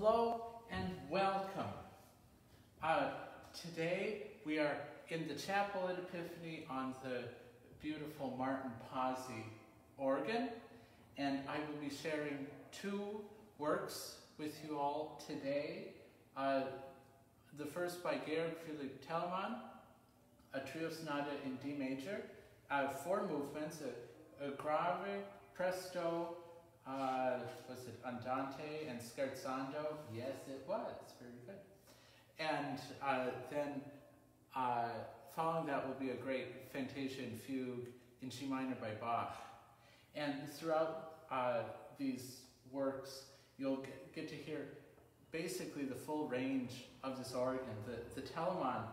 Hello and welcome. Today we are in the chapel at Epiphany on the beautiful Martin Pasi organ, and I will be sharing two works with you all today. The first by Georg Philipp Telemann, a trio sonata in D major, 4 movements, a grave, presto, was it andante and scherzando? Yes, it was. Very good. And then following that will be a great Fantasia and Fugue in G minor by Bach. And throughout these works, you'll get to hear basically the full range of this organ. The Telemann,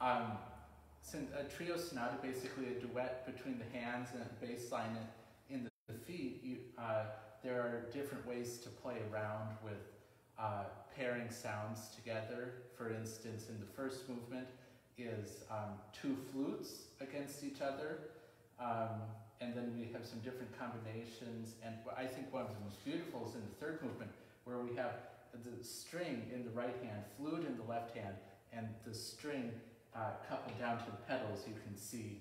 a trio sonata, basically a duet between the hands and a bass line in the feet. There are different ways to play around with pairing sounds together. For instance, in the first movement is 2 flutes against each other, and then we have some different combinations. And I think one of the most beautiful is in the third movement, where we have the string in the right hand, flute in the left hand, and the string coupled down to the pedals. You can see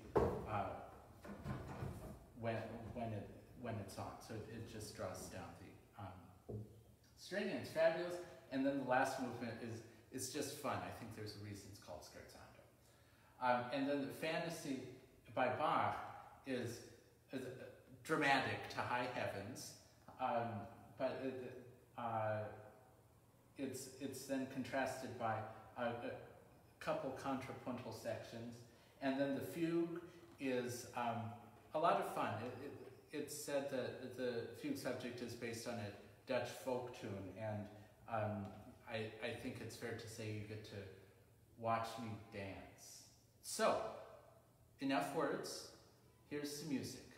when it's on. So it just draws down the string, and it's fabulous. And then the last movement is just fun. I think there's a reason it's called scherzando. And then the Fantasia by Bach is dramatic to high heavens, but it's then contrasted by a couple contrapuntal sections. And then the Fugue is a lot of fun. It's said that the Fugue subject is based on a Dutch folk tune, and I think it's fair to say you get to watch me dance. So, enough words, here's some music.